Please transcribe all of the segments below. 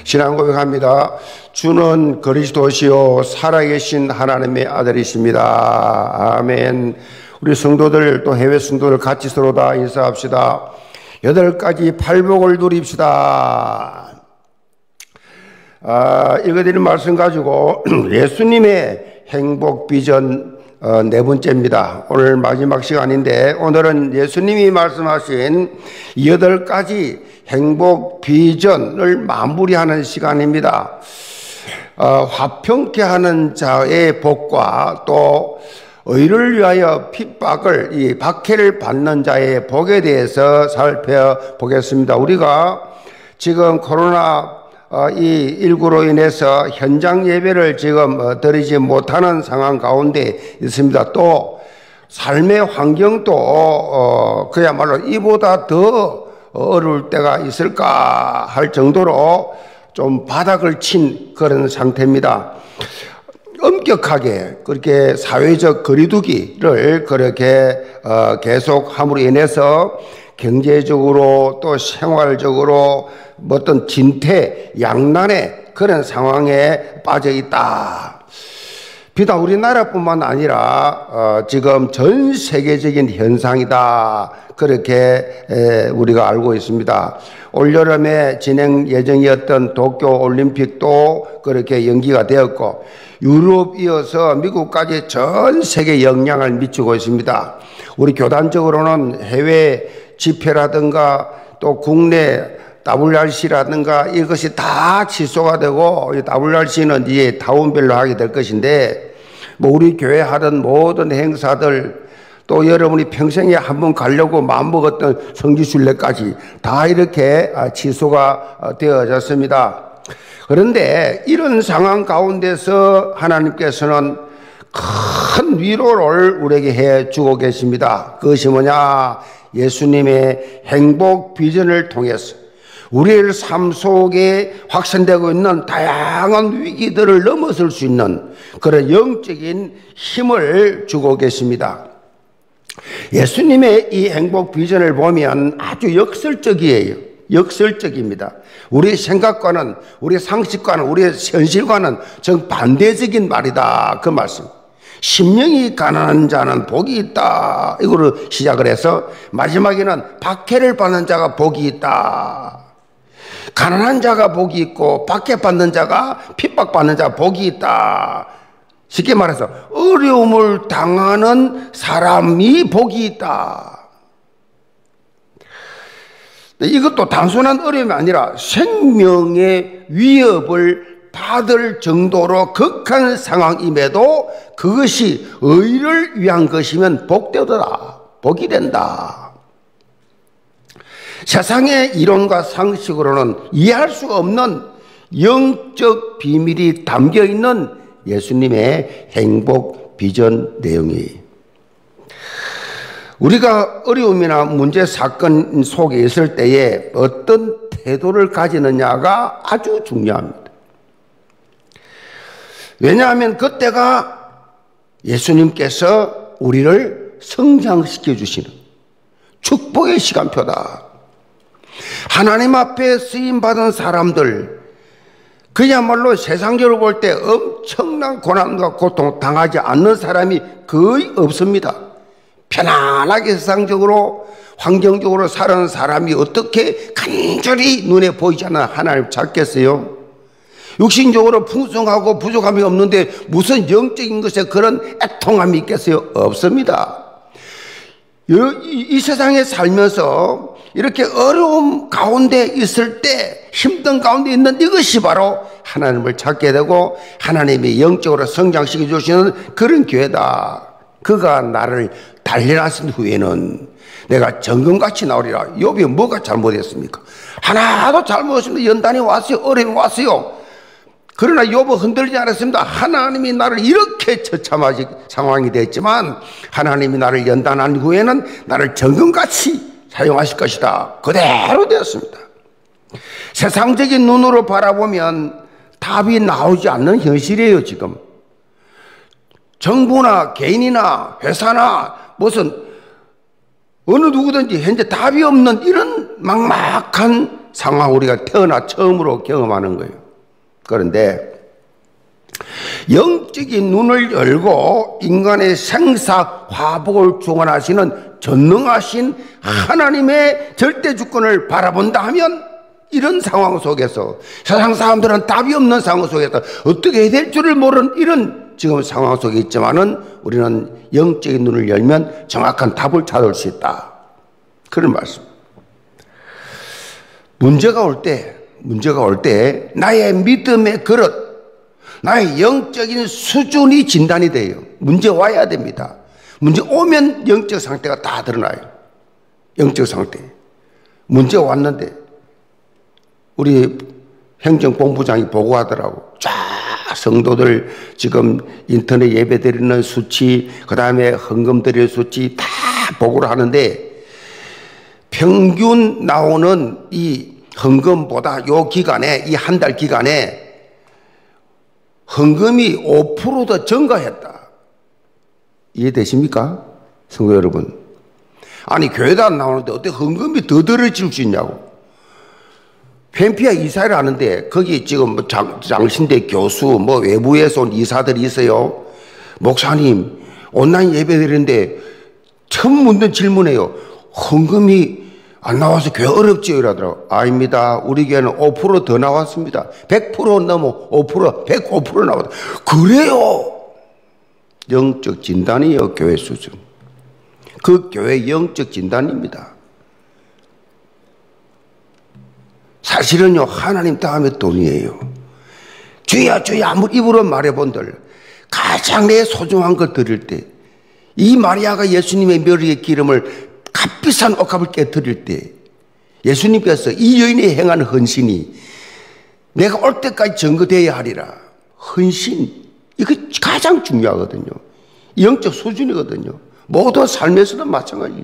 신앙 고백합니다. 주는 그리스도시요 살아계신 하나님의 아들이십니다. 아멘. 우리 성도들 또 해외 성도들 같이 서로 다 인사합시다. 8가지 팔복을 누립시다. 읽어드린 말씀 가지고 예수님의 행복 비전 4번째입니다. 오늘 마지막 시간인데 오늘은 예수님이 말씀하신 8가지 행복 비전을 마무리하는 시간입니다. 화평케 하는 자의 복과 또 의를 위하여 핍박을, 이 박해를 받는 자의 복에 대해서 살펴보겠습니다. 우리가 지금 코로나 이 19로 인해서 현장 예배를 지금 드리지 못하는 상황 가운데 있습니다. 또 삶의 환경도 그야말로 이보다 더 어려울 때가 있을까 할 정도로 좀 바닥을 친 그런 상태입니다. 엄격하게 그렇게 사회적 거리두기를 그렇게 계속함으로 인해서 경제적으로 또 생활적으로 어떤 진퇴 양난의 그런 상황에 빠져 있다. 비단 우리나라뿐만 아니라 지금 전 세계적인 현상이다. 그렇게 우리가 알고 있습니다. 올여름에 진행 예정이었던 도쿄올림픽도 그렇게 연기가 되었고 유럽 이어서 미국까지 전 세계에 영향을 미치고 있습니다. 우리 교단적으로는 해외 집회라든가 또 국내 WRC라든가 이것이 다 취소가 되고 WRC는 이제 타운별로 하게 될 것인데 뭐 우리 교회 하던 모든 행사들 또 여러분이 평생에 한번 가려고 마음먹었던 성지순례까지 다 이렇게 취소가 되어졌습니다. 그런데 이런 상황 가운데서 하나님께서는 큰 위로를 우리에게 해주고 계십니다. 그것이 뭐냐? 예수님의 행복 비전을 통해서 우리의 삶 속에 확산되고 있는 다양한 위기들을 넘어설 수 있는 그런 영적인 힘을 주고 계십니다. 예수님의 이 행복 비전을 보면 아주 역설적이에요. 역설적입니다. 우리 생각과는, 우리 상식과는, 우리 현실과는 정반대적인 말이다. 그 말씀. 심령이 가난한 자는 복이 있다. 이거로 시작을 해서 마지막에는 박해를 받는 자가 복이 있다. 가난한 자가 복이 있고 박해받는 자가 핍박받는 자가 복이 있다. 쉽게 말해서 어려움을 당하는 사람이 복이 있다. 이것도 단순한 어려움이 아니라 생명의 위협을 받을 정도로 극한 상황임에도 그것이 의를 위한 것이면 복되더라. 복이 된다. 세상의 이론과 상식으로는 이해할 수 없는 영적 비밀이 담겨있는 예수님의 행복 비전 내용이 우리가 어려움이나 문제 사건 속에 있을 때에 어떤 태도를 가지느냐가 아주 중요합니다. 왜냐하면 그때가 예수님께서 우리를 성장시켜 주시는 축복의 시간표다. 하나님 앞에 쓰임받은 사람들 그야말로 세상적으로 볼 때 엄청난 고난과 고통 당하지 않는 사람이 거의 없습니다. 편안하게 세상적으로 환경적으로 사는 사람이 어떻게 간절히 눈에 보이지 않는 하나님을 찾겠어요? 육신적으로 풍성하고 부족함이 없는데 무슨 영적인 것에 그런 애통함이 있겠어요? 없습니다. 이 세상에 살면서 이렇게 어려움 가운데 있을 때 힘든 가운데 있는 이것이 바로 하나님을 찾게 되고 하나님이 영적으로 성장시켜 주시는 그런 교회다. 그가 나를 단련하신 후에는 내가 정금같이 나오리라. 욥이 뭐가 잘못했습니까? 하나도 잘못했습니다. 연단이 왔어요. 어려움이 왔어요. 그러나 욥은 흔들리지 않았습니다. 하나님이 나를 이렇게 처참한 상황이 됐지만 하나님이 나를 연단한 후에는 나를 정금같이 사용하실 것이다. 그대로 되었습니다. 세상적인 눈으로 바라보면 답이 나오지 않는 현실이에요. 지금 정부나 개인이나 회사나 무슨 어느 누구든지 현재 답이 없는 이런 막막한 상황 우리가 태어나 처음으로 경험하는 거예요. 그런데 영적인 눈을 열고 인간의 생사 화복을 주관하시는 전능하신 하나님의 절대 주권을 바라본다 하면 이런 상황 속에서 세상 사람들은 답이 없는 상황 속에서 어떻게 해야 될 줄을 모르는 이런 지금 상황 속에 있지만은 우리는 영적인 눈을 열면 정확한 답을 찾을 수 있다. 그런 말씀. 문제가 올 때 나의 믿음의 그릇, 나의 영적인 수준이 진단이 돼요. 문제 와야 됩니다. 문제 오면 영적 상태가 다 드러나요. 영적 상태. 문제 왔는데 우리 행정본부장이 보고하더라고. 쫙 성도들 지금 인터넷 예배 드리는 수치, 그 다음에 헌금 드릴 수치 다 보고를 하는데 평균 나오는 이 헌금보다 요 기간에, 이 한 달 기간에 헌금이 5% 더 증가했다. 이해되십니까? 성도 여러분. 아니, 교회도 안 나오는데 어떻게 헌금이 더 들어질 수 있냐고. 펜피아 이사를 하는데 거기 지금 뭐 장신대 교수, 뭐 외부에서 온 이사들이 있어요. 목사님, 온라인 예배 드리는데 처음 묻는 질문이에요. 헌금이 안 나와서 교회 어렵지요? 이러더라고요. 아닙니다. 우리 교회는 5% 더 나왔습니다. 100% 넘어 5%, 105% 나왔다. 그래요. 영적 진단이에요. 교회 수준. 그 교회 영적 진단입니다. 사실은요, 하나님 다음에 돈이에요. 주야 주야 아무리 입으로 말해본들 가장 내 소중한 걸 드릴 때, 이 마리아가 예수님의 머리에 기름을 값비싼 옷값을 깨뜨릴 때 예수님께서 이 여인이 행한 헌신이 내가 올 때까지 증거되어야 하리라. 헌신, 이거 가장 중요하거든요. 영적 수준이거든요. 모든 삶에서도 마찬가지예요.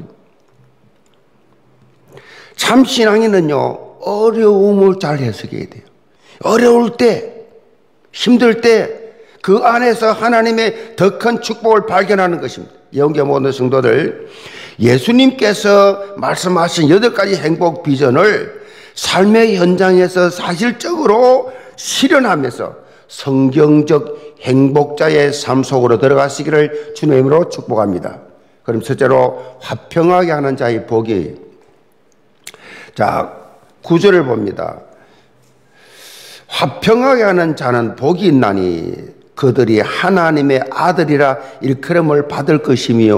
참 신앙인은요, 어려움을 잘 해석해야 돼요. 어려울 때, 힘들 때 그 안에서 하나님의 더 큰 축복을 발견하는 것입니다. 영계 모든 성도들, 예수님께서 말씀하신 8가지 행복 비전을 삶의 현장에서 사실적으로 실현하면서 성경적 행복자의 삶 속으로 들어가시기를 주님의 이름으로 축복합니다. 그럼 첫째로 화평하게 하는 자의 복이, 자 9절을 봅니다. 화평하게 하는 자는 복이 있나니 그들이 하나님의 아들이라 일컬음을 받을 것이며.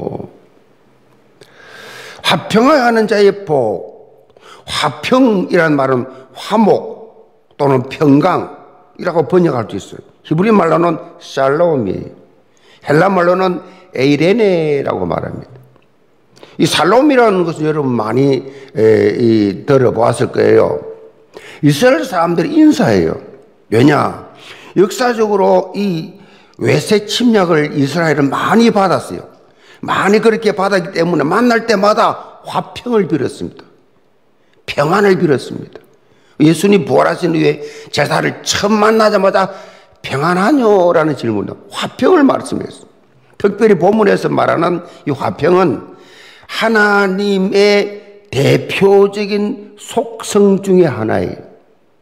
화평하게 하는 자의 복, 화평이라는 말은 화목 또는 평강이라고 번역할 수 있어요. 히브리 말로는 샬롬이에요. 헬라 말로는 에이레네라고 말합니다. 이 샬롬이라는 것은 여러분 많이 들어보았을 거예요. 이스라엘 사람들이 인사해요. 왜냐? 역사적으로 이 외세 침략을 이스라엘은 많이 받았어요. 많이 그렇게 받았기 때문에 만날 때마다 화평을 빌었습니다. 평안을 빌었습니다. 예수님 부활하신 후에 제사를 처음 만나자마자 평안하뇨? 라는 질문으로 화평을 말씀했어요. 특별히 본문에서 말하는 이 화평은 하나님의 대표적인 속성 중에 하나예요.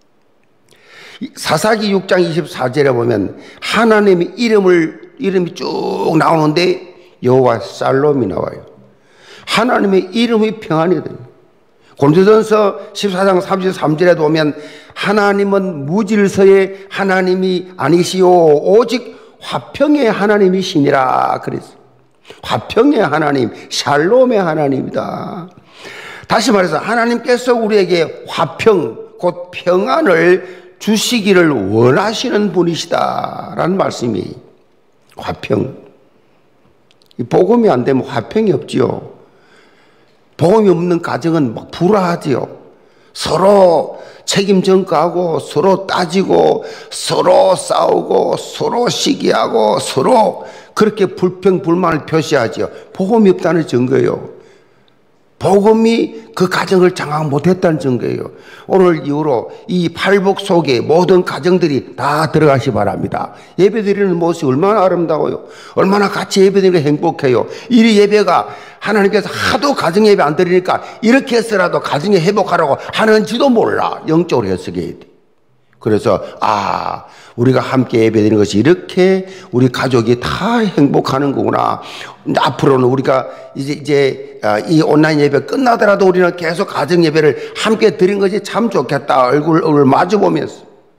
사사기 6장 24절에 보면 하나님의 이름이 쭉 나오는데 여호와 살롬이 나와요. 하나님의 이름이 평안이거든요. 고린도전서 14장 33절에 보면 하나님은 무질서의 하나님이 아니시오 오직 화평의 하나님이시니라 그랬어요. 화평의 하나님, 샬롬의 하나님이다. 다시 말해서 하나님께서 우리에게 화평, 곧 평안을 주시기를 원하시는 분이시다라는 말씀이 화평. 복음이 안 되면 화평이 없지요. 복음이 없는 가정은 막 불화하지요. 서로 책임 전가하고 서로 따지고 서로 싸우고 서로 시기하고 서로 그렇게 불평 불만을 표시하지요. 복음이 없다는 증거예요. 복음이 그 가정을 장악 못했다는 증거예요. 오늘 이후로 이 팔복 속에 모든 가정들이 다 들어가시 바랍니다. 예배드리는 모습이 얼마나 아름다워요. 얼마나 같이 예배드리는 게 행복해요. 이 예배가 하나님께서 하도 가정 예배 안 드리니까 이렇게 해서라도 가정에 회복하라고 하는지도 몰라. 영적으로 해석해야 돼. 그래서 우리가 함께 예배드리는 것이 이렇게 우리 가족이 다 행복하는 거구나. 앞으로는 우리가 이제 이 온라인 예배 끝나더라도 우리는 계속 가정 예배를 함께 드린 것이 참 좋겠다. 얼굴을 마주보면서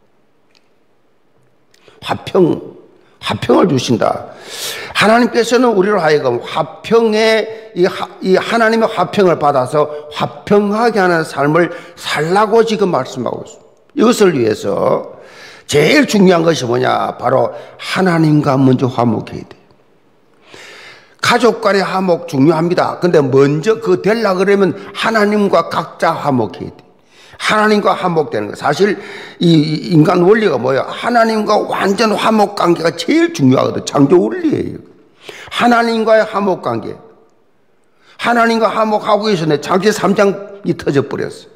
화평을 주신다. 하나님께서는 우리로 하여금 화평의 이 하나님의 화평을 받아서 화평하게 하는 삶을 살라고 지금 말씀하고 있습니다. 이것을 위해서 제일 중요한 것이 뭐냐? 바로 하나님과 먼저 화목해야 돼. 가족 간의 화목 중요합니다. 근데 먼저 그거 되려고 그러면 하나님과 각자 화목해야 돼. 하나님과 화목되는 거. 사실 이 인간 원리가 뭐예요? 하나님과 완전 화목 관계가 제일 중요하거든. 창조 원리예요. 하나님과의 화목 관계. 하나님과 화목하고 있었는데 창세 3장이 터져버렸어.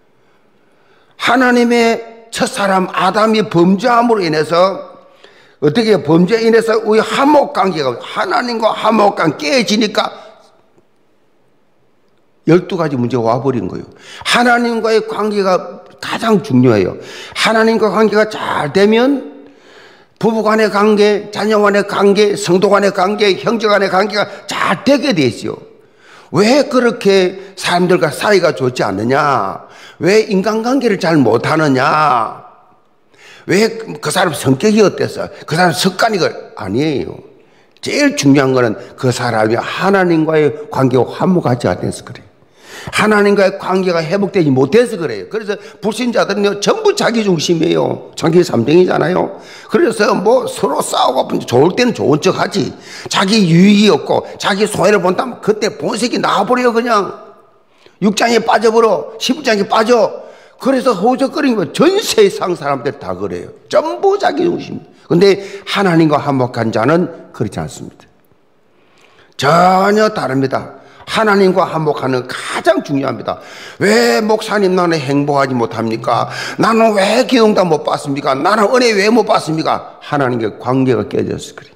하나님의 첫사람 아담이 범죄함으로 인해서 어떻게 범죄에 인해서 우리 화목관계가 하나님과 화목관계 깨지니까 12가지 문제가 와버린 거예요. 하나님과의 관계가 가장 중요해요. 하나님과 관계가 잘 되면 부부 간의 관계, 자녀 간의 관계, 성도 간의 관계, 형제 간의 관계가 잘 되게 되죠. 왜 그렇게 사람들과 사이가 좋지 않느냐? 왜 인간관계를 잘 못하느냐? 왜 그 사람 성격이 어땠어? 그 사람 습관이 아니에요. 제일 중요한 거는 그 사람이 하나님과의 관계가 화목하지 않아서 그래요. 하나님과의 관계가 회복되지 못해서 그래요. 그래서 불신자들은 전부 자기 중심이에요. 창세 3장이잖아요. 그래서 뭐 서로 싸우고 좋을 때는 좋은 척 하지. 자기 유익이 없고 자기 손해를 본다면 그때 본색이 나와버려요. 그냥 6장에 빠져버려. 15장에 빠져. 그래서 허우적거리면 전 세상 사람들 다 그래요. 전부 자기 중심. 근데 하나님과 화목한 자는 그렇지 않습니다. 전혀 다릅니다. 하나님과 화목하는 가장 중요합니다. 왜 목사님 나는 행복하지 못합니까? 나는 왜 기도응답 못 받습니까? 나는 은혜 왜 못 받습니까? 하나님과 관계가 깨져서 그래요.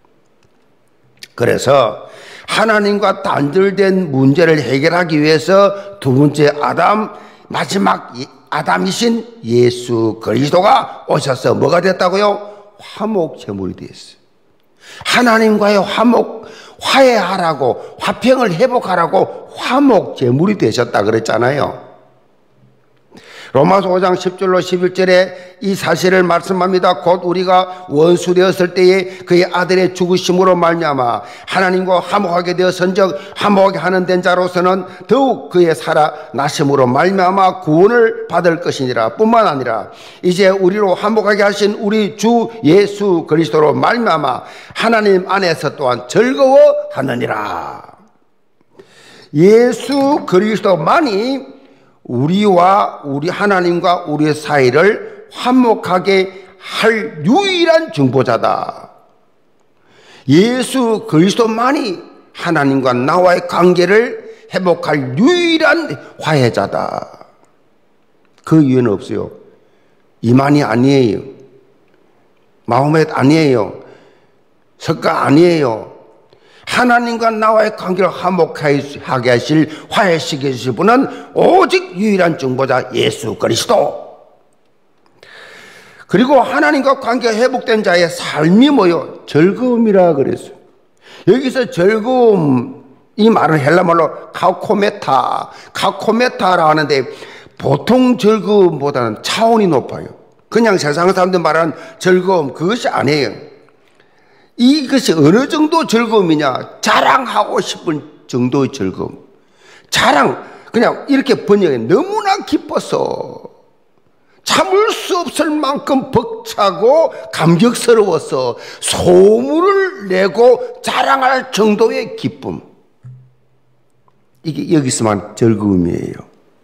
그래서 하나님과 단절된 문제를 해결하기 위해서 두 번째 아담, 마지막 아담이신 예수 그리스도가 오셔서 뭐가 됐다고요? 화목 제물이 되었어요. 하나님과의 화해하라고, 화평을 회복하라고 화목 제물이 되셨다 그랬잖아요. 로마서 5장 10절로 11절에 이 사실을 말씀합니다. 곧 우리가 원수 되었을 때에 그의 아들의 죽으심으로 말미암아 하나님과 화목하게 되었은즉 화목하게 하는 된 자로서는 더욱 그의 살아나심으로 말미암아 구원을 받을 것이니라. 뿐만 아니라 이제 우리로 화목하게 하신 우리 주 예수 그리스도로 말미암아 하나님 안에서 또한 즐거워하느니라. 예수 그리스도만이 우리와 우리 하나님과 우리의 사이를 화목하게 할 유일한 중보자다. 예수 그리스도만이 하나님과 나와의 관계를 회복할 유일한 화해자다. 그 이유는 없어요. 이만이 아니에요. 마호멧 아니에요. 석가 아니에요. 하나님과 나와의 관계를 화목하게 하실, 화해시켜 주실 분은 오직 유일한 중보자 예수 그리스도. 그리고 하나님과 관계가 회복된 자의 삶이 뭐요? 즐거움이라 그랬어요. 여기서 즐거움, 이 말은 헬라말로 카코메타라고 하는데 보통 즐거움보다는 차원이 높아요. 그냥 세상 사람들 말하는 즐거움, 그것이 아니에요. 이것이 어느 정도 즐거움이냐? 자랑하고 싶은 정도의 즐거움. 그냥 이렇게 번역해. 너무나 기뻐서 참을 수 없을 만큼 벅차고 감격스러워서 소문을 내고 자랑할 정도의 기쁨. 이게 여기서만 즐거움이에요.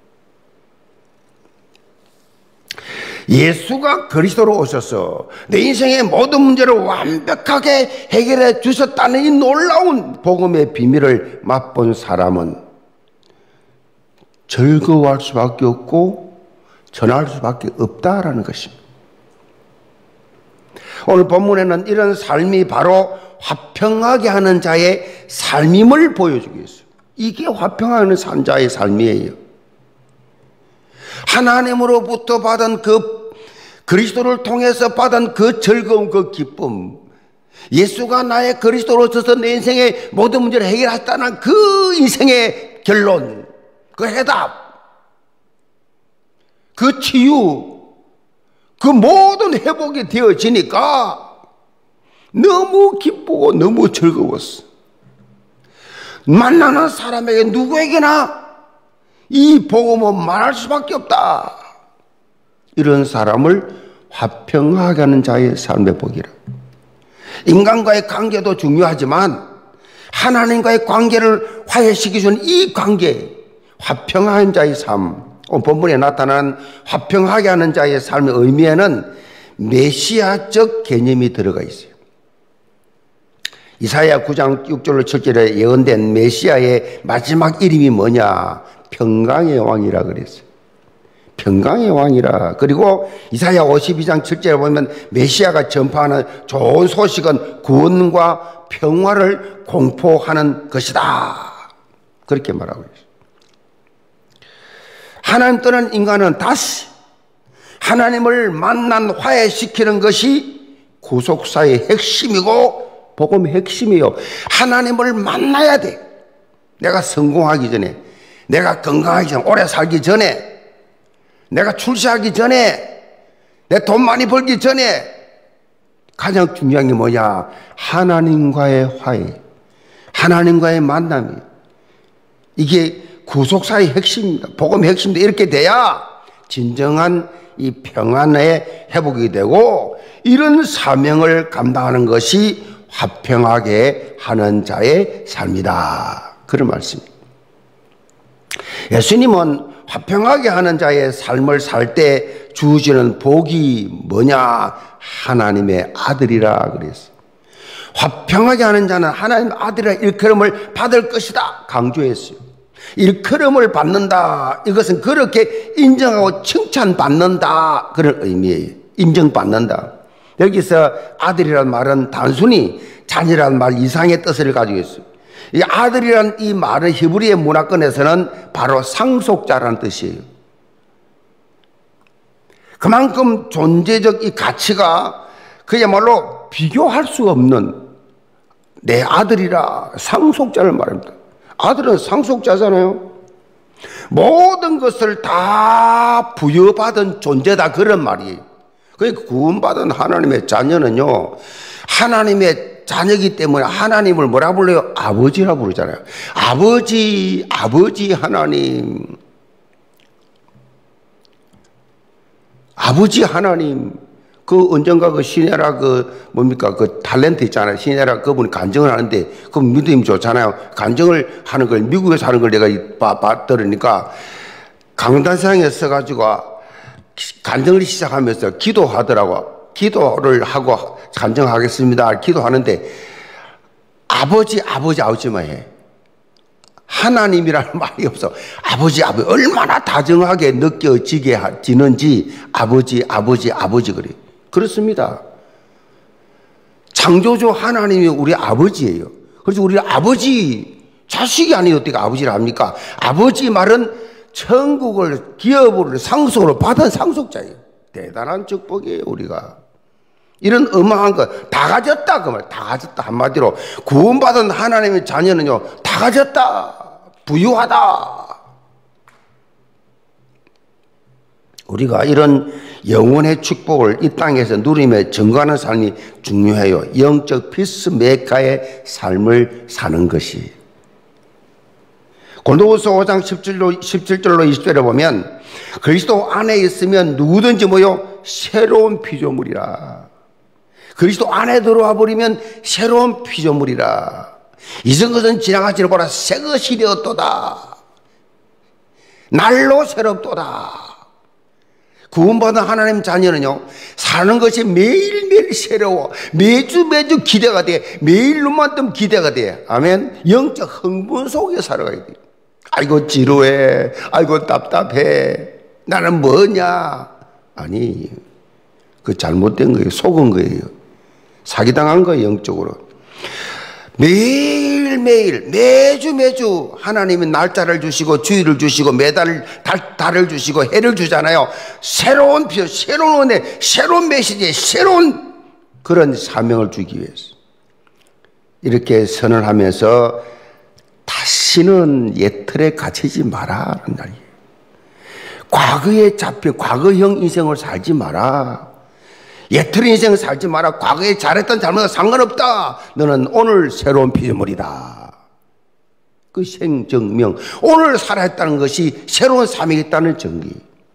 예수가 그리스도로 오셔서 내 인생의 모든 문제를 완벽하게 해결해 주셨다는 이 놀라운 복음의 비밀을 맛본 사람은 즐거워할 수밖에 없고 전할 수밖에 없다라는 것입니다. 오늘 본문에는 이런 삶이 바로 화평하게 하는 자의 삶임을 보여주고 있어요. 이게 화평하는 자의 삶이에요. 하나님으로부터 받은 그 그리스도를 통해서 받은 그 즐거움, 그 기쁨, 예수가 나의 그리스도로 서서 내 인생의 모든 문제를 해결했다는 그 인생의 결론, 그 해답, 그 치유, 그 모든 회복이 되어지니까 너무 기쁘고 너무 즐거웠어. 만나는 사람에게 누구에게나 이 복음은 말할 수밖에 없다. 이런 사람을 화평하게 하는 자의 삶의 복이라. 인간과의 관계도 중요하지만 하나님과의 관계를 화해시켜주는 이 관계, 화평한 자의 삶, 본문에 나타난 화평하게 하는 자의 삶의 의미에는 메시아적 개념이 들어가 있어요. 이사야 9장 6절로 7절에 예언된 메시아의 마지막 이름이 뭐냐? 평강의 왕이라 그랬어요. 평강의 왕이라. 그리고 이사야 52장 7절에 보면 메시아가 전파하는 좋은 소식은 구원과 평화를 공포하는 것이다. 그렇게 말하고 있어요. 하나님 떠난 인간은 다시 하나님을 만난 화해시키는 것이 구속사의 핵심이고 복음의 핵심이에요. 하나님을 만나야 돼. 내가 성공하기 전에, 내가 건강하기 전에, 오래 살기 전에, 내가 출세하기 전에, 내 돈 많이 벌기 전에 가장 중요한 게 뭐냐? 하나님과의 화해, 하나님과의 만남이. 이게 구속사의 핵심입니다. 복음의 핵심입니다. 이렇게 돼야 진정한 이 평안의 회복이 되고 이런 사명을 감당하는 것이 화평하게 하는 자의 삶이다. 그런 말씀입니다. 예수님은 화평하게 하는 자의 삶을 살 때 주시는 복이 뭐냐? 하나님의 아들이라 그랬어요. 화평하게 하는 자는 하나님의 아들의 일컬음을 받을 것이다 강조했어요. 일컬음을 받는다. 이것은 그렇게 인정하고 칭찬받는다. 그런 의미예요. 인정받는다. 여기서 아들이라는 말은 단순히 자녀라는 말 이상의 뜻을 가지고 있어요. 이 아들이라는 이 말은 히브리의 문화권에서는 바로 상속자라는 뜻이에요. 그만큼 존재적 이 가치가 그야말로 비교할 수 없는 내 아들이라 상속자를 말합니다. 아들은 상속자잖아요. 모든 것을 다 부여받은 존재다 그런 말이에요. 그러니까 구원받은 하나님의 자녀는요, 하나님의 자녀이기 때문에 하나님을 뭐라 불러요? 아버지라 부르잖아요. 아버지 하나님. 아버지 하나님. 그 언젠가 그 시내라 그 뭡니까? 그 탤런트 있잖아요. 시내라 그분이 간증을 하는데 그 믿음이 좋잖아요. 간증을 하는 걸 미국에서 하는 걸 내가 들으니까 강단상에 서가지고 간증을 시작하면서 기도하더라고. 기도를 하고 간증하겠습니다. 기도하는데 아버지만 해. 하나님이라는 말이 없어. 아버지 얼마나 다정하게 느껴지는지 아버지 그래. 그렇습니다. 창조주 하나님이 우리 아버지예요. 그래서 우리 아버지 자식이 아니어도 어떻게 아버지를 합니까? 아버지 말은 천국을 기업으로 상속으로 받은 상속자예요. 대단한 축복이에요. 우리가 이런 어마한 거 다 가졌다 그 말. 다 가졌다. 한마디로 구원받은 하나님의 자녀는요 다 가졌다. 부유하다. 우리가 이런 영혼의 축복을 이 땅에서 누리며 증거하는 삶이 중요해요. 영적 피스메이커의 삶을 사는 것이. 고린도후서 5장 17절로 20절에 보면 그리스도 안에 있으면 누구든지 뭐요? 새로운 피조물이라. 그리스도 안에 들어와 버리면 새로운 피조물이라. 이전 것은 지나가지를 보라 새 것이 되었도다. 날로 새롭도다. 구원받은 하나님 자녀는요 사는 것이 매일매일 새로워. 매주 기대가 돼. 매일 눈만 뜨면 기대가 돼. 아멘. 영적 흥분 속에 살아가야 돼. 아이고 지루해, 아이고 답답해, 나는 뭐냐. 아니, 그 잘못된 거예요. 속은 거예요. 사기당한 거예요. 영적으로. 매일매일 매주 하나님이 날짜를 주시고 주일을 주시고 매달 달을 주시고 해를 주잖아요. 새로운 표, 새로운 은혜, 새로운 메시지, 새로운 그런 사명을 주기 위해서 이렇게 선언하면서 다시는 옛 틀에 갇히지 마라 하는 날이에요. 과거에 잡혀 과거형 인생을 살지 마라. 옛 틀의 인생을 살지 마라. 과거에 잘했던 잘못은 상관없다. 너는 오늘 새로운 피조물이다. 그 생정명, 오늘 살아있다는 것이 새로운 삶이 있다는 정기.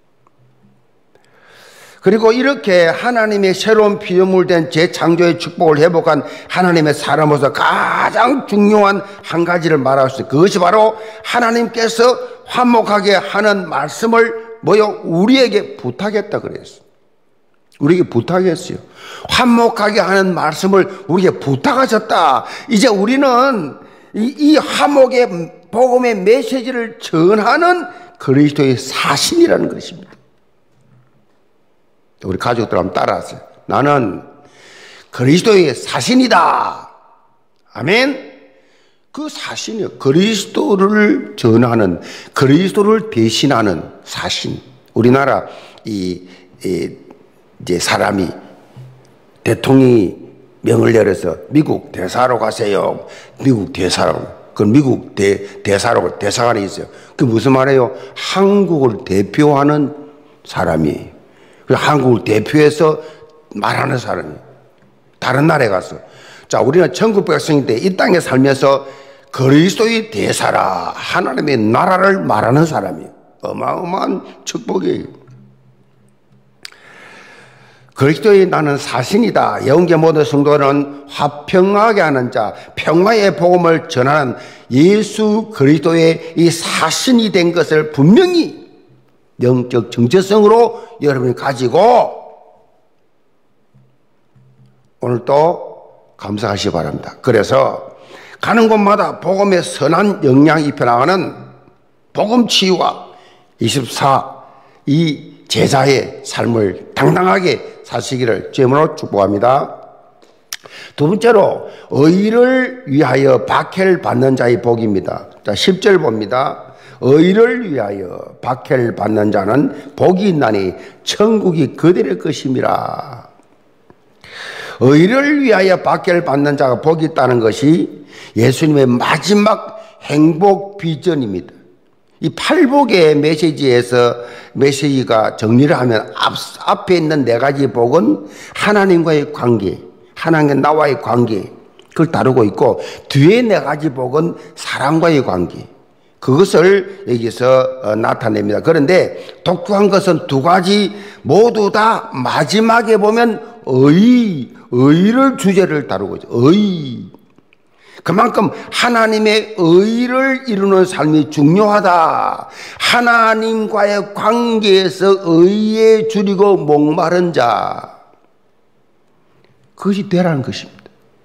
그리고 이렇게 하나님의 새로운 피조물 된 재창조의 축복을 회복한 하나님의 사람으로서 가장 중요한 한 가지를 말할 수 있어요. 그것이 바로 하나님께서 화목하게 하는 말씀을 우리에게 부탁했다 그랬어요. 우리에게 부탁했어요. 화목하게 하는 말씀을 우리에게 부탁하셨다. 이제 우리는 이 화목의 복음의 메시지를 전하는 그리스도의 사신이라는 것입니다. 우리 가족들 한번 따라하세요. 나는 그리스도의 사신이다. 아멘. 그 사신이요. 그리스도를 전하는, 그리스도를 대신하는 사신. 우리나라 이제 사람이 대통령이 명을 내려서 미국 대사로 가세요. 미국 대사로. 그 미국 대사로 대사관이 있어요. 그 무슨 말이에요? 한국을 대표하는 사람이. 한국을 대표해서 말하는 사람이 다른 나라에 가서, 자, 우리는 1900년 때 이 땅에 살면서 그리스도의 대사라, 하나님의 나라를 말하는 사람이 어마어마한 축복이에요. 그리스도의 나는 사신이다. 영계 모든 성도는 화평하게 하는 자, 평화의 복음을 전하는 예수 그리스도의 이 사신이 된 것을 분명히 영적 정체성으로 여러분이 가지고 오늘도 감사하시기 바랍니다. 그래서 가는 곳마다 복음의 선한 영향이 입혀나가는 복음 치유와 24 이 제자의 삶을 당당하게 사시기를 주님으로 축복합니다. 두 번째로 의를 위하여 박해를 받는 자의 복입니다. 자, 10절 봅니다. 의를 위하여 박해를 받는 자는 복이 있나니 천국이 그들의 것임이라. 의를 위하여 박해를 받는 자가 복이 있다는 것이 예수님의 마지막 행복 비전입니다. 이 팔복의 메시지가 정리를 하면 앞에 있는 네 가지 복은 하나님과의 관계, 하나님과 나와의 관계, 그걸 다루고 있고, 뒤에 네 가지 복은 사람과의 관계, 그것을 여기서 나타냅니다. 그런데 독특한 것은 두 가지 모두 다 마지막에 보면 의를 주제를 다루고 있죠. 그만큼 하나님의 의를 이루는 삶이 중요하다. 하나님과의 관계에서 의에 줄이고 목마른 자, 그것이 되라는 것입니다.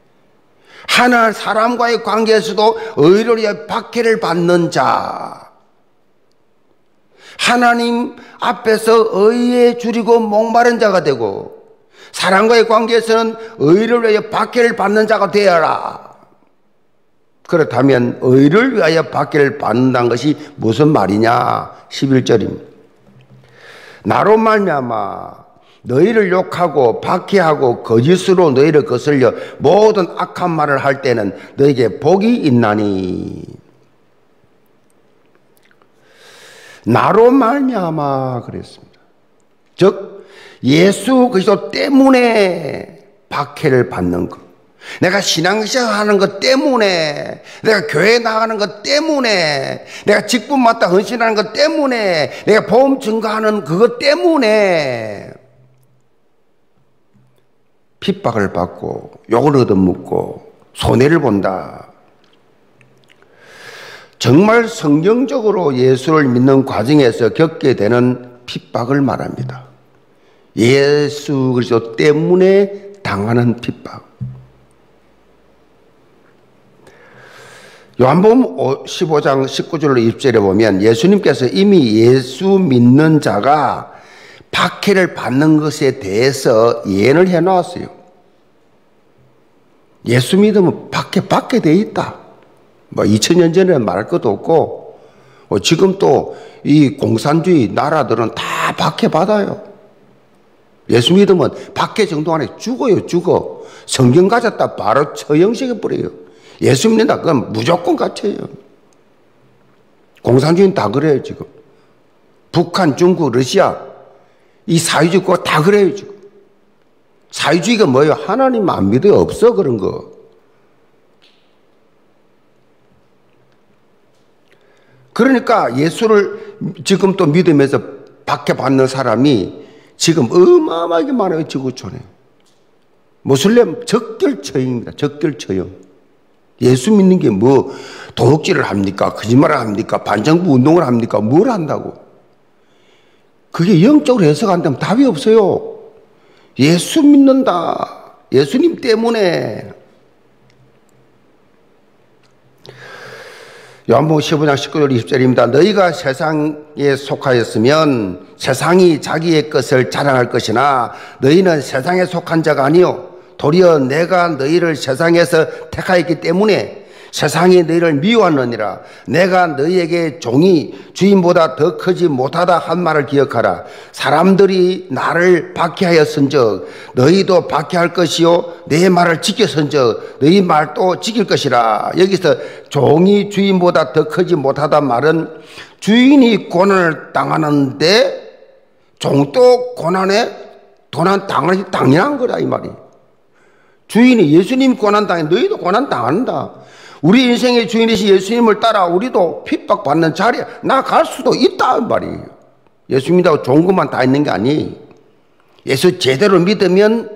사람과의 관계에서도 의를 위해 박해를 받는 자, 하나님 앞에서 의에 줄이고 목마른 자가 되고, 사람과의 관계에서는 의를 위해 박해를 받는 자가 되어라. 그렇다면 의를 위하여 박해를 받는다는 것이 무슨 말이냐? 11절입니다. 나로 말미암아 너희를 욕하고 박해하고 거짓으로 너희를 거슬려 모든 악한 말을 할 때는 너희에게 복이 있나니. 나로 말미암아 그랬습니다. 즉 예수 그리스도 때문에 박해를 받는 것, 내가 신앙생활하는 것 때문에, 내가 교회 나가는 것 때문에, 내가 직분 맡아 헌신하는 것 때문에, 내가 보험 증가하는 그것 때문에 핍박을 받고 욕을 얻어먹고 손해를 본다. 정말 성경적으로 예수를 믿는 과정에서 겪게 되는 핍박을 말합니다. 예수 그리스도 때문에 당하는 핍박. 요한복음 15장 19절로 20절에 보면 예수님께서 이미 예수 믿는 자가 박해를 받는 것에 대해서 예언을 해놓았어요. 예수 믿으면 박해 받게 돼 있다. 2000년 전에 말할 것도 없고, 지금 또 이 공산주의 나라들은 다 박해 받아요. 예수 믿으면 박해 정도 안에 죽어요, 죽어. 성경 가졌다 바로 처형시켜 버려요. 예수 믿는다 그건 무조건 갇혀요. 공산주의는 다 그래요, 지금. 북한, 중국, 러시아 이 사회주의 국가 다 그래요, 지금. 사회주의가 뭐예요? 하나님 안 믿어요. 없어, 그런 거. 그러니까 예수를 지금 또 믿으면서 박해받는 사람이 지금 어마어마하게 많아요, 지구촌에. 무슬림 적결처형입니다. 적결처형. 예수 믿는 게 뭐 도둑질을 합니까? 거짓말을 합니까? 반정부 운동을 합니까? 뭘 한다고? 그게 영적으로 해석 안 되면 답이 없어요. 예수 믿는다. 예수님 때문에. 요한복음 15장 19절 20절입니다. 너희가 세상에 속하였으면 세상이 자기의 것을 자랑할 것이나 너희는 세상에 속한 자가 아니요 도리어 내가 너희를 세상에서 택하였기 때문에 세상이 너희를 미워하느니라. 내가 너희에게 종이 주인보다 더 크지 못하다 한 말을 기억하라. 사람들이 나를 박해하였은즉 너희도 박해할 것이요 내 말을 지켰은즉 너희 말도 지킬 것이라. 여기서 종이 주인보다 더 크지 못하다 말은 주인이 고난을 당하는데 종도 고난 당하는 당연한 거다 이 말이. 주인이 예수님 고난 당해 너희도 고난 당한다. 우리 인생의 주인이신 예수님을 따라 우리도 핍박받는 자리에 나갈 수도 있다 말이에요. 예수 믿다고 좋은 것만 다 있는 게 아니에요. 예수 제대로 믿으면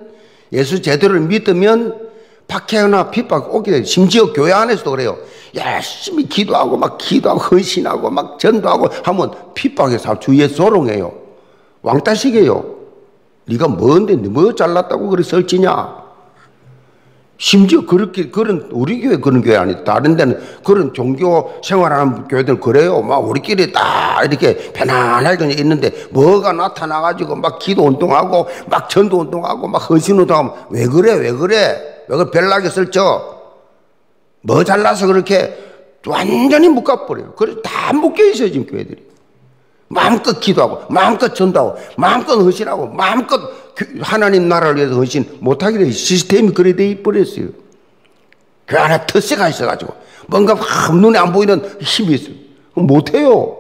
박해나 핍박 오게 돼요. 심지어 교회 안에서도 그래요. 열심히 기도하고 헌신하고 막 전도하고 하면 핍박해서 주위에 조롱해요. 왕따시게요. 네가 뭔데 뭐 잘났다고 그래 설치냐. 심지어 그런 우리 교회 그런 교회 아니 다른 데는 그런 종교 생활하는 교회들은 그래요. 막 우리끼리 딱 이렇게 편안하게 있는데 뭐가 나타나가지고 막 기도 운동하고 막 전도 운동하고 막 헌신 운동하면 왜 그래 별나게 설쳐. 뭐 잘나서 그렇게 완전히 묶어버려요. 그래서 다 묶여 있어요 지금 교회들이. 마음껏 기도하고 마음껏 전도하고 마음껏 헌신하고 마음껏 하나님 나라를 위해서 헌신 못하게 돼 시스템이 그래 돼 버렸어요. 그 안에 터세가 있어가지고 뭔가 눈에 안 보이는 힘이 있어요. 못해요.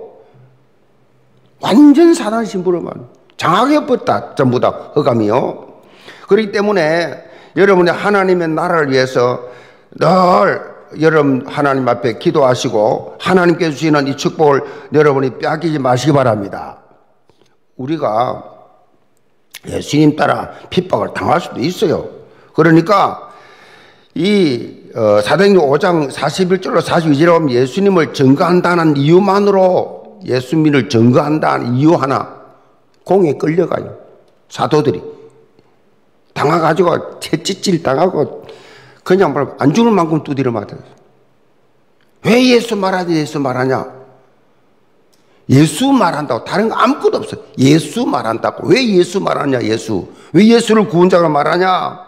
완전 사단 신부로만 장악해 버렸다. 전부 다 허감이요. 그렇기 때문에 여러분이 하나님의 나라를 위해서 늘 여러분 하나님 앞에 기도하시고 하나님께 주시는 이 축복을 여러분이 빼앗기지 마시기 바랍니다. 우리가 예수님 따라 핍박을 당할 수도 있어요. 그러니까 이 사도행전 5장 41절로 42절에 보면 예수님을 증거한다는 이유만으로 예수님을 증거한다는 이유 하나 공에 끌려가요. 사도들이 당해가지고 채찍질 당하고 그냥 안 죽을 만큼 두드려 맞아요. 왜 예수 말하냐? 예수 말한다고 다른 거 아무것도 없어요. 예수 말한다고. 왜 예수 말하냐? 왜 예수를 구원자로 말하냐?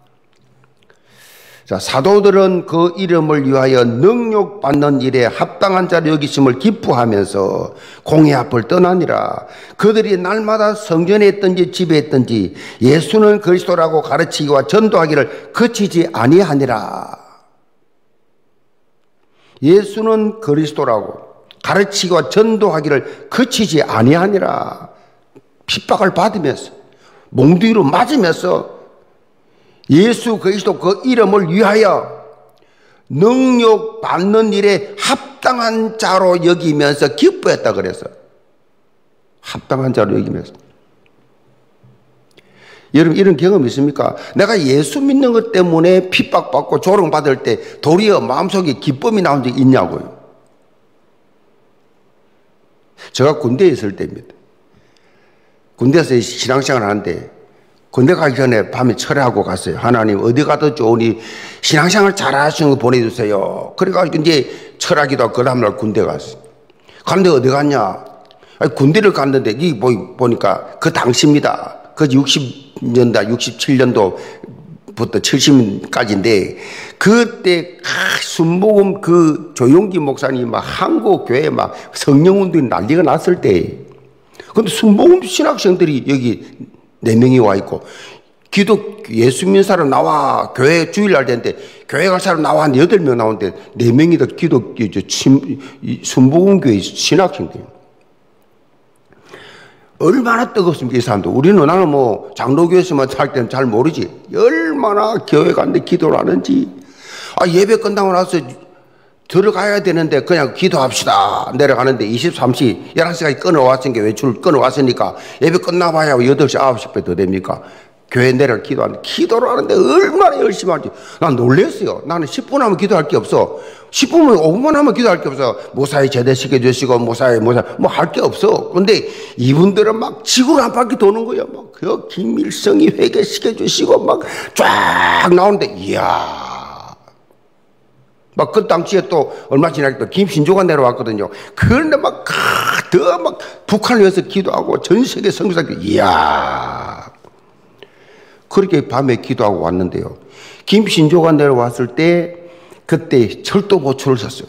자, 사도들은 그 이름을 위하여 능력받는 일에 합당한 자를 여기심을 기뻐하면서 공회 앞을 떠나니라. 그들이 날마다 성전에 있든지 집에 있든지 예수는 그리스도라고 가르치기와 전도하기를 그치지 아니하니라. 예수는 그리스도라고 가르치기와 전도하기를 그치지 아니하니라. 핍박을 받으면서 몽둥이로 맞으면서 예수 그리스도 그 이름을 위하여 능력 받는 일에 합당한 자로 여기면서 기뻐했다 그래서 합당한 자로 여기면서. 여러분 이런 경험 있습니까? 내가 예수 믿는 것 때문에 핍박받고 조롱받을 때 도리어 마음속에 기쁨이 나온 적이 있냐고요. 제가 군대에 있을 때입니다. 군대에서 신앙생활을 하는데 군대 가기 전에 밤에 철회하고 갔어요. 하나님 어디 가도 좋으니 신앙생활 잘 하시는 거 보내주세요. 그래가지고 이제 철학이도 그 다음날 군대 갔어. 갔는데 어디 갔냐? 아니, 군대를 갔는데 이 보니까 그 당시입니다. 그 60년대, 67년도부터 70까지인데 그때 순복음 그 조용기 목사님 막 한국 교회 막 성령운동이 난리가 났을 때, 근데 순복음 신학생들이 여기 4명이 와 있고, 예수 믿는 사람 나와, 교회 주일날 되는데 교회 갈 사람 나와, 한 8명 나오는데 4명이 다 순복음교회 신학생들. 얼마나 뜨겁습니까, 이 사람도. 나는 뭐 장로교에서만 살 때는 잘 모르지. 얼마나 교회 갔는데 기도를 하는지. 예배 끝나고 나서 들어가야 되는데 그냥 기도합시다 내려가는데 23시 11시까지 끊어왔으니까, 외출 끊어왔으니까 예배 끝나봐야 8시 9시 더 됩니까? 교회 내려 기도를 하는데 얼마나 열심히 하는지 난 놀랐어요. 나는 10분 하면 기도할 게 없어. 10분만 5분만 하면 기도할 게 없어. 모사에 제대시켜 주시고 모사 뭐 할 게 없어. 근데 이분들은 막 지구를 한 바퀴 도는 거예요. 막 그 김일성이 회개시켜 주시고 막 쫙 나오는데, 이야. 막 그 당시에 또 얼마 지나니까 또 김신조가 내려왔거든요. 그런데 막 북한을 위해서 기도하고 전 세계 선교사들, 이야. 그렇게 밤에 기도하고 왔는데요. 김신조가 내려왔을 때 그때 철도보초를 샀어요.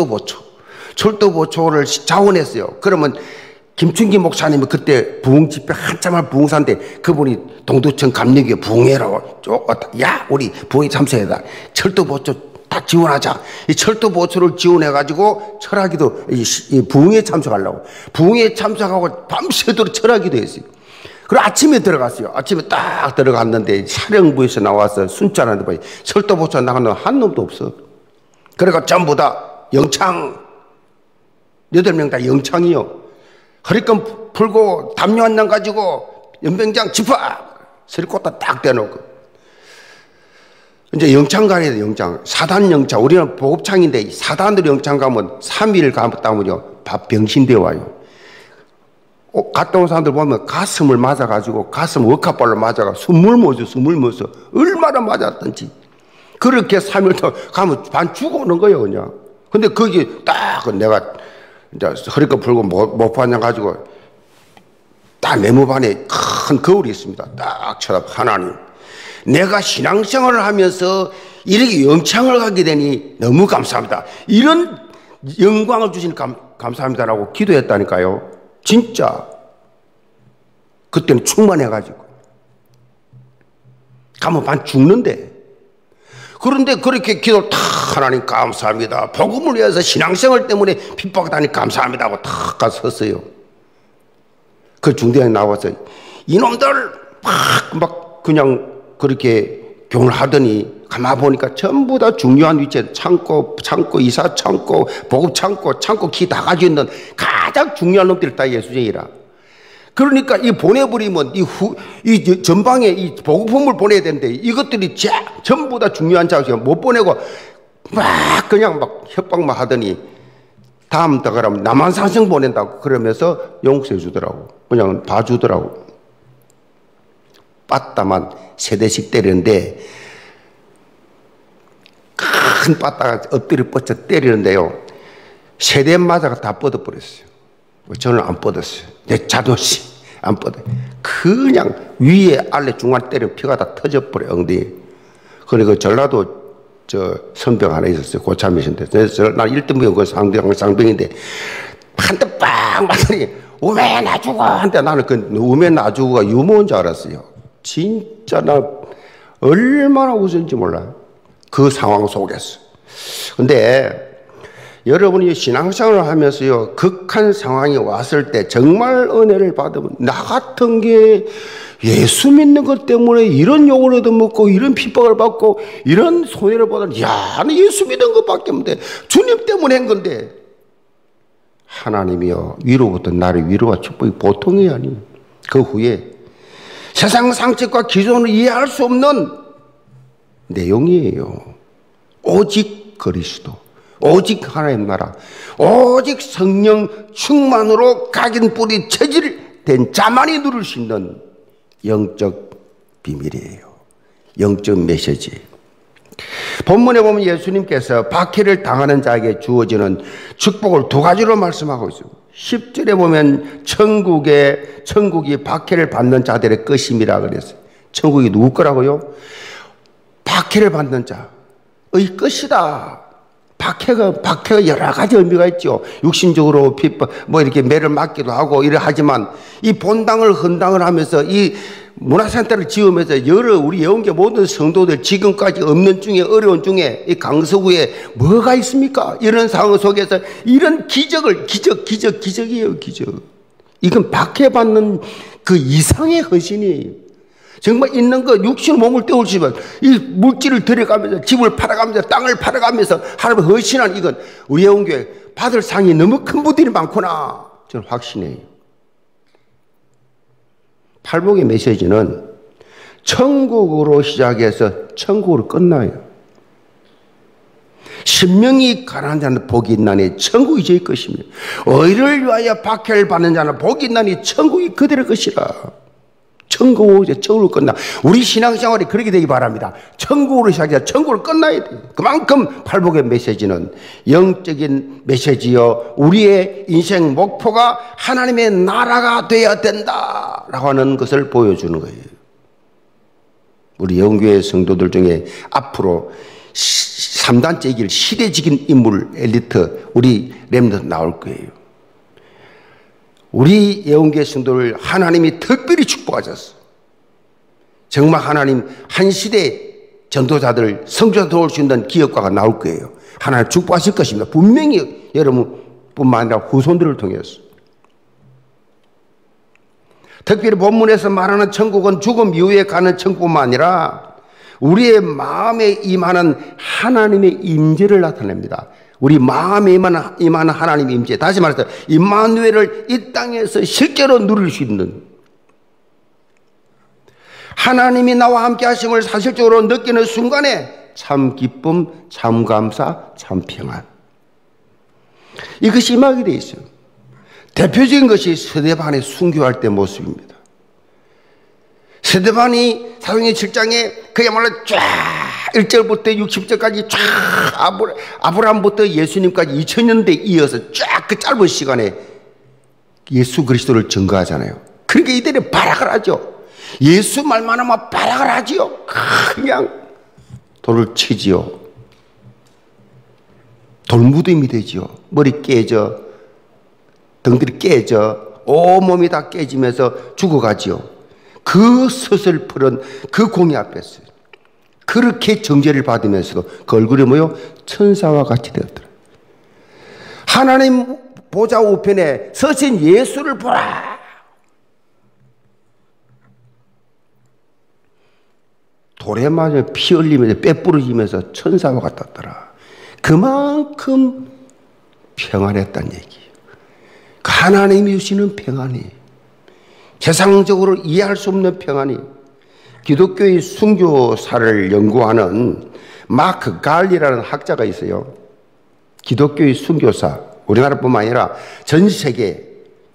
철도보초를 자원했어요. 그러면 김춘기 목사님이 그때 부흥집회 한참을 부흥사인데 그분이 동두천 감리교회 부흥회라고 야 우리 부흥에 참석해라. 철도보초 다 지원하자. 이 철도보초를 지원해가지고 철학기도 이 부흥에 참석하려고. 부흥에 참석하고 밤새도록 철학기도 했어요. 그리고 아침에 들어갔어요. 아침에 딱 들어갔는데 촬영부에서 나와서 순찰하는데 보니 철도보초 나가는 놈 한 놈도 없어. 그러니까 전부 다 영창, 8명 다 영창이요. 허리끈 풀고 담요 한 장 가지고 연병장 집합 서리 꽂다 딱 대놓고 이제 영창 가야 돼. 영창 사단 영창. 우리는 보급창인데 사단으로 영창 가면 3일 갔다 오면요 병신되어 와요. 갔다 온 사람들 보면 가슴을 맞아가지고 가슴 억압발로 맞아가 숨을 못 쉬어. 얼마나 맞았던지. 그렇게 3일 동안 가면 반 죽어오는 거예요, 그냥. 근데 거기 딱 내가 이제 허리끈 풀고 목포 한장 가지고 딱 내무반에 큰 거울이 있습니다. 딱 쳐다봐. 하나님, 내가 신앙생활을 하면서 이렇게 영창을 가게 되니 너무 감사합니다. 이런 영광을 주시니 감사합니다라고 기도했다니까요. 진짜 그때는 충만해가지고 가면 반 죽는데, 그런데 그렇게 기도를 탁 하나님 감사합니다. 복음을 위해서 신앙생활 때문에 핍박하다니 감사합니다 하고 탁 가서 섰어요. 그 중대장이 나와서 이놈들 막 그냥 그렇게 교훈을 하더니 가만 보니까 전부 다 중요한 위치에 창고, 이사 창고, 보급 창고 키 다 가지고 있는 가장 중요한 놈들이 다 예수쟁이라. 그러니까 이 보내버리면 이 전방에 이 보급품을 보내야 되는데 이것들이 전부 다 중요한 자가 못 보내고 막 그냥 막 협박만 하더니 다음 달 그러면 남한산성 보낸다고 그러면서 용서해 주더라고. 그냥 봐주더라고. 빠따만 세대씩 때리는데 큰 빠따가 엎드려 뻗쳐 때리는데요. 세대 맞아가 다 뻗어버렸어요. 저는 안 뻗었어요. 내 자존심 안 뻗어요. 그냥 위에 아래 중간 때려 피가 다 터져버려 엉덩이. 그리고 전라도 저 선병 하나 있었어요. 고참이신데 난 1등병 그 상병인데 한 대 빵 맞더니 우매 놔주고 한데 나는 그 우매 놔주고가 유모인 줄 알았어요. 진짜 나 얼마나 웃었는지 몰라요. 그 상황 속에서. 근데 여러분이 신앙생활을 하면서요, 극한 상황이 왔을 때 정말 은혜를 받으면, 나 같은 게 예수 믿는 것 때문에 이런 욕을 얻어먹고, 이런 핍박을 받고, 이런 손해를 받아, 야, 나 예수 믿은 것밖에 없는데, 주님 때문에 한 건데, 하나님이요, 위로부터 나를 위로와 축복이 보통이 아니. 그 후에 세상 상식과 기존을 이해할 수 없는 내용이에요. 오직 그리스도. 오직 하나님 나라, 오직 성령 충만으로 각인 뿌리 체질된 자만이 누릴 수 있는 영적 비밀이에요. 영적 메시지. 본문에 보면 예수님께서 박해를 당하는 자에게 주어지는 축복을 두 가지로 말씀하고 있습니다. 10절에 보면 천국이 박해를 받는 자들의 것임이라 그랬어요. 천국이 누구 거라고요? 박해를 받는 자의 것이다. 박해가 여러 가지 의미가 있죠. 육신적으로 이렇게 매를 맞기도 하고 이래 하지만 이 본당을 헌당을 하면서 이 문화센터를 지으면서 우리 예언계 모든 성도들 지금까지 없는 중에 어려운 중에 이 강서구에 뭐가 있습니까? 이런 상황 속에서 이런 기적이에요, 기적. 이건 박해받는 그 이상의 헌신이에요. 정말 있는 거 육신 몸을 때우시면 이 물질을 들여가면서 집을 팔아가면서 땅을 팔아가면서 하나님 헌신한 이건 우리 예언교회 받을 상이 너무 큰 분들이 많구나 저는 확신해요. 팔복의 메시지는 천국으로 시작해서 천국으로 끝나요. 신명이 가난한 자는 복이 있나니 천국이 저희 것입니다. 의를 위하여 박해를 받는 자는 복이 있나니 천국이 그들의 것이라. 천국으로 끝나. 우리 신앙생활이 그렇게 되기 바랍니다. 천국으로 시작해서 천국으로 끝나야 돼요. 그만큼 팔복의 메시지는 영적인 메시지요. 우리의 인생 목표가 하나님의 나라가 되어야 된다라고 하는 것을 보여주는 거예요. 우리 영교회 성도들 중에 앞으로 3단째 길 시대적인 인물 엘리트 우리 렘넌트 나올 거예요. 우리 예언교회 성도를 하나님이 특별히 축복하셨어. 정말 하나님 한 시대 전도자들 성도자 도울 수 있는 기업가가 나올 거예요. 하나님 축복하실 것입니다. 분명히 여러분뿐만 아니라 후손들을 통해서. 특별히 본문에서 말하는 천국은 죽음 이후에 가는 천국뿐만 아니라 우리의 마음에 임하는 하나님의 임재를 나타냅니다. 우리 마음에 임하는 하나님의 임재. 다시 말해서 임마누엘을 이 땅에서 실제로 누릴 수 있는 하나님이 나와 함께 하심을 사실적으로 느끼는 순간에 참 기쁨, 참 감사, 참 평안. 이것이 임하게 되어 있어요. 대표적인 것이 스데반의 순교할 때 모습입니다. 스데반이 사도행전 7장에 그야말로 쫙 1절부터 60절까지 쫙 아브라함부터 예수님까지 2000년대에 이어서 쫙 그 짧은 시간에 예수 그리스도를 증거하잖아요. 그러니까 이들이 발악을 하죠. 예수 말만 하면 발악을 하지요. 그냥 돌을 치지요. 돌무덤이 되지요. 머리 깨져, 등들이 깨져, 온몸이 다 깨지면서 죽어가지요. 그 서슬푸른 그 공의 앞에서 그렇게 정죄를 받으면서도 그 얼굴이 뭐요? 천사와 같이 되었더라. 하나님 보좌 우편에 서신 예수를 보라. 돌에 맞아 피 흘리면서 뼈 부러지면서 천사와 같았더라. 그만큼 평안했다는 얘기예요. 하나님이 주시는 평안이, 세상적으로 이해할 수 없는 평안이. 기독교의 순교사를 연구하는 마크 갈리라는 학자가 있어요. 기독교의 순교사, 우리나라뿐만 아니라 전 세계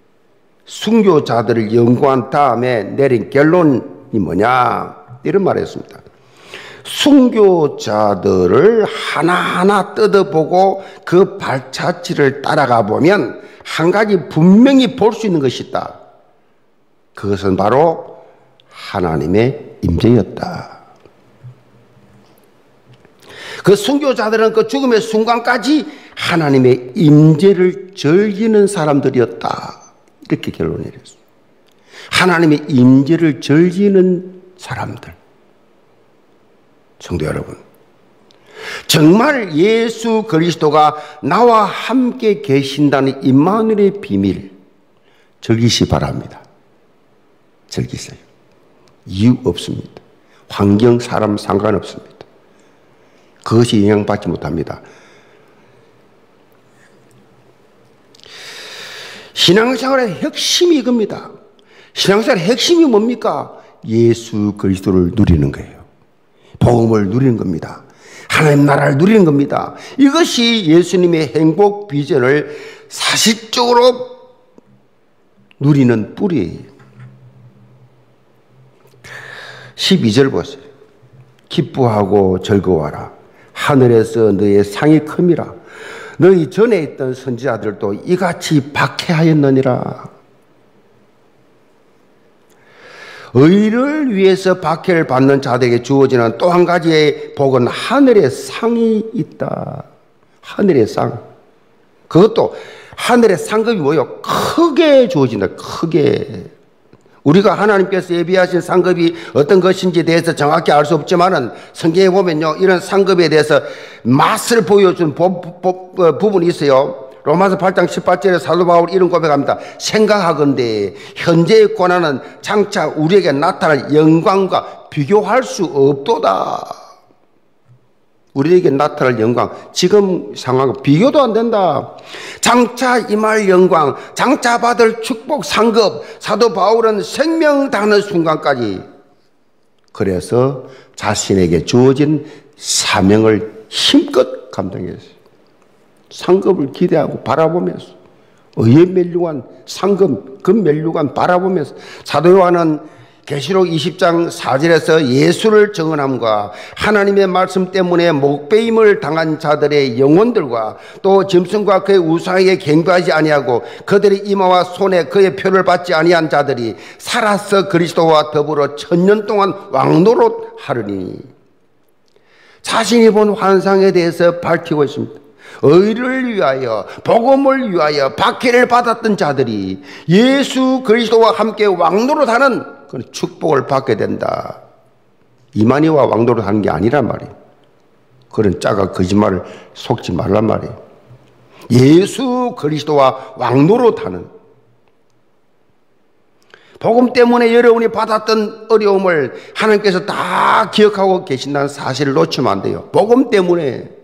순교자들을 연구한 다음에 내린 결론이 뭐냐, 이런 말을 했습니다. 순교자들을 하나하나 뜯어보고 그 발자취를 따라가 보면 한 가지 분명히 볼 수 있는 것이 있다. 그것은 바로 하나님의 임재였다. 그 순교자들은 그 죽음의 순간까지 하나님의 임재를 즐기는 사람들이었다. 이렇게 결론을 내렸습니다. 하나님의 임재를 즐기는 사람들. 성도 여러분, 정말 예수 그리스도가 나와 함께 계신다는 임마누엘의 비밀 즐기시 바랍니다. 즐기세요. 이유 없습니다. 환경, 사람 상관없습니다. 그것이 영향받지 못합니다. 신앙생활의 핵심이 이겁니다. 신앙생활의 핵심이 뭡니까? 예수 그리스도를 누리는 거예요. 복음을 누리는 겁니다. 하나님 나라를 누리는 겁니다. 이것이 예수님의 행복 비전을 사실적으로 누리는 뿌리예요. 12절 보세요. 기뻐하고 즐거워하라. 하늘에서 너의 상이 큼이라. 너희 전에 있던 선지자들도 이같이 박해하였느니라. 의를 위해서 박해를 받는 자들에게 주어지는 또 한 가지의 복은 하늘의 상이 있다. 하늘의 상. 그것도 하늘의 상급이 뭐예요? 크게 주어진다. 크게. 우리가 하나님께서 예비하신 상급이 어떤 것인지에 대해서 정확히 알 수 없지만은 성경에 보면요, 이런 상급에 대해서 맛을 보여준 부분이 있어요. 로마서 8장 18절에 사도 바울이 이런 고백합니다. 생각하건대 현재의 고난은 장차 우리에게 나타날 영광과 비교할 수 없도다. 우리에게 나타날 영광, 지금 상황과 비교도 안 된다. 장차 임할 영광, 장차 받을 축복 상급, 사도 바울은 생명 다하는 순간까지 그래서 자신에게 주어진 사명을 힘껏 감당했어요. 상급을 기대하고 바라보면서 의에 멸류관 상급, 그 멸류관 바라보면서 사도 요한은 계시록 20장 4절에서 예수를 증언함과 하나님의 말씀 때문에 목배임을 당한 자들의 영혼들과 또 짐승과 그의 우상에게 경배하지 아니하고 그들의 이마와 손에 그의 표를 받지 아니한 자들이 살아서 그리스도와 더불어 1000년 동안 왕노릇하리니 자신이 본 환상에 대해서 밝히고 있습니다. 의를 위하여 복음을 위하여 박해를 받았던 자들이 예수 그리스도와 함께 왕노릇하는 그런 축복을 받게 된다. 이만희와 왕노릇하는 게 아니란 말이에요. 그런 짜가 거짓말을 속지 말란 말이에요. 예수 그리스도와 왕노릇하는, 복음 때문에 여러분이 받았던 어려움을 하나님께서 다 기억하고 계신다는 사실을 놓치면 안 돼요. 복음 때문에,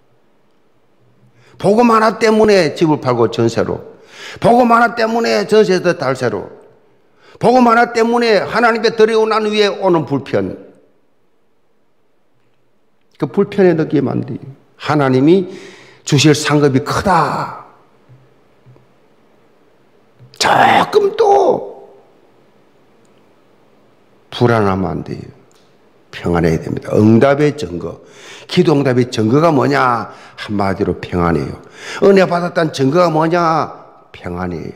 복음 하나 때문에 집을 팔고 전세로, 복음 하나 때문에 전세에서 달세로, 복음 하나 때문에 하나님께 드리고 난 후에 오는 불편, 그 불편에 느끼면 안 돼요. 하나님이 주실 상급이 크다. 조금 또 불안하면 안 돼요. 평안해야 됩니다. 응답의 증거, 기도 응답의 증거가 뭐냐? 한마디로 평안이에요. 은혜 받았다는 증거가 뭐냐? 평안이에요.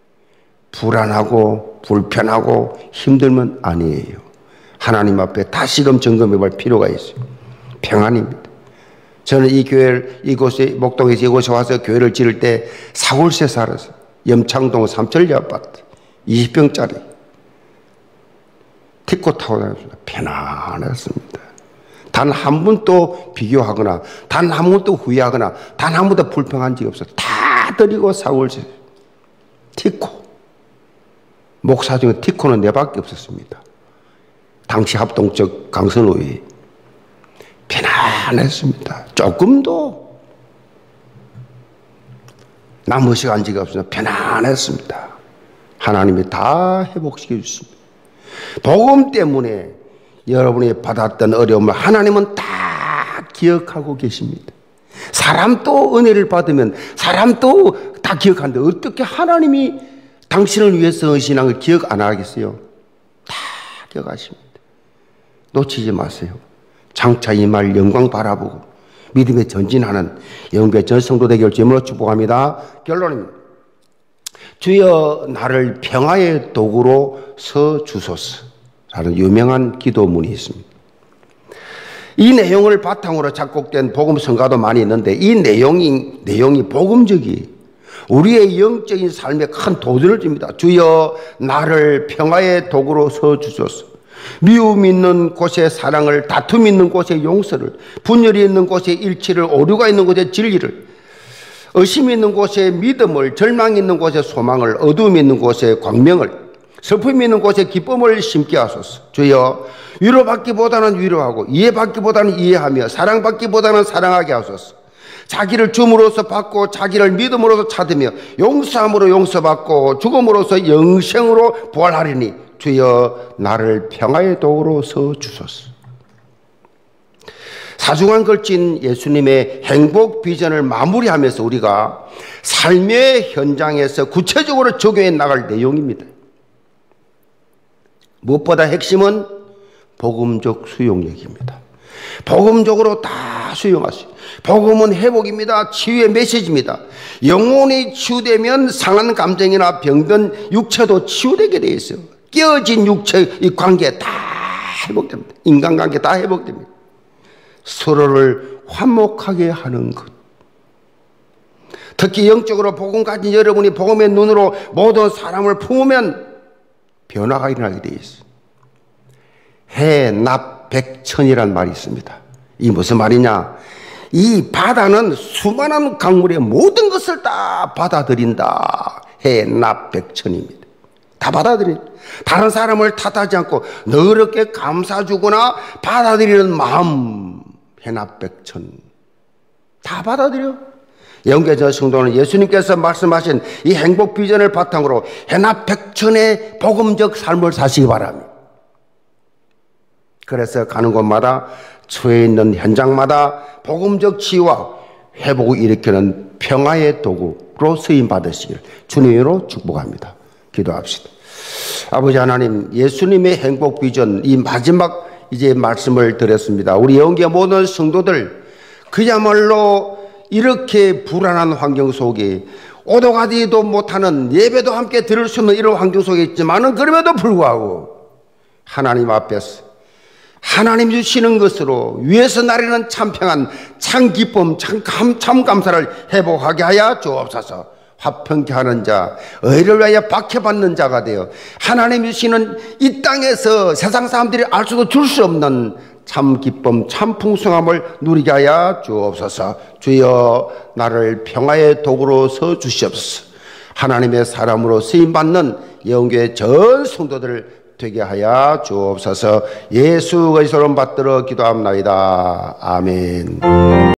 불안하고 불편하고 힘들면 아니에요. 하나님 앞에 다시금 점검해 볼 필요가 있어요. 평안입니다. 저는 이 교회를, 이곳에, 목동에서 이곳에 와서 교회를 지을 때 사골세 살았어요. 염창동 삼천리 아파트 20평짜리 티코 타고 다녔습니다. 편안했습니다. 단 한 번도 비교하거나 단 한 번도 후회하거나 단 한 번도 불평한 적이 없어요. 다 드리고 사골세 티코. 목사 중에 티코는 내밖에 없었습니다. 당시 합동적 강선호에 편안했습니다. 조금도 남으시간 적이 없습니다. 편안했습니다. 하나님이 다 회복시켜 주십니다. 복음 때문에 여러분이 받았던 어려움을 하나님은 다 기억하고 계십니다. 사람도 은혜를 받으면 사람도 다 기억하는데 어떻게 하나님이 당신을 위해서 신앙을 기억 안 하겠어요? 다 기억하십니다. 놓치지 마세요. 장차 임할 영광 바라보고 믿음에 전진하는 영계 전 성도 되기를 주님으로 축복합니다. 결론입니다. 주여 나를 평화의 도구로 서 주소서라는 유명한 기도문이 있습니다. 이 내용을 바탕으로 작곡된 복음 성가도 많이 있는데 이 내용이 복음적이에요. 우리의 영적인 삶에 큰 도전을 줍니다. 주여 나를 평화의 도구로 서 주소서. 미움 있는 곳에 사랑을, 다툼 있는 곳에 용서를, 분열이 있는 곳에 일치를, 오류가 있는 곳에 진리를, 의심이 있는 곳에 믿음을, 절망이 있는 곳에 소망을, 어두움이 있는 곳에 광명을, 슬픔이 있는 곳에 기쁨을 심게 하소서. 주여 위로받기보다는 위로하고 이해받기보다는 이해하며 사랑받기보다는 사랑하게 하소서. 자기를 줌으로써 받고 자기를 믿음으로써 찾으며 용서함으로 용서받고 죽음으로써 영생으로 부활하리니 주여 나를 평화의 도구로 서 주소서. 사중한 걸친 예수님의 행복 비전을 마무리하면서 우리가 삶의 현장에서 구체적으로 적용해 나갈 내용입니다. 무엇보다 핵심은 복음적 수용력입니다. 복음적으로 다 다 수용하세요. 복음은 회복입니다. 치유의 메시지입니다. 영혼이 치유되면 상한 감정이나 병든 육체도 치유되게 되어 있어요. 깨어진 육체 이 관계 다 회복됩니다. 인간관계 다 회복됩니다. 서로를 화목하게 하는 것. 특히 영적으로 복음 가진 여러분이 복음의 눈으로 모든 사람을 품으면 변화가 일어나게 되어 있어요. 해납백천이란 말이 있습니다. 이 무슨 말이냐? 이 바다는 수많은 강물의 모든 것을 다 받아들인다. 해납백천입니다. 다 받아들인다. 다른 사람을 탓하지 않고 너그럽게 감사주거나 받아들이는 마음, 해납백천. 다 받아들여. 영계전 성도는 예수님께서 말씀하신 이 행복 비전을 바탕으로 해납백천의 복음적 삶을 사시기 바랍니다. 그래서 가는 곳마다 처해 있는 현장마다 복음적 치유와 회복을 일으키는 평화의 도구로 쓰임 받으시길 주님으로 축복합니다. 기도합시다. 아버지 하나님, 예수님의 행복 비전 이 마지막 이제 말씀을 드렸습니다. 우리 영계 모든 성도들 그야말로 이렇게 불안한 환경 속에 오도 가지도 못하는 예배도 함께 들을 수 없는 이런 환경 속에 있지만은 그럼에도 불구하고 하나님 앞에서 하나님 주시는 것으로 위에서 나리는 참 평안, 참 기쁨, 참 감사를 회복하게 하여 주옵소서. 화평케 하는 자, 의를 위하여 박해받는 자가 되어 하나님 주시는 이 땅에서 세상 사람들이 알 수도 줄 수 없는 참 기쁨, 참 풍성함을 누리게 하여 주옵소서. 주여 나를 평화의 도구로서 주시옵소서. 하나님의 사람으로 쓰임받는 영교의 전 성도들을 되게 하여 주옵소서. 예수 그리스도로 받들어 기도합나이다. 아멘.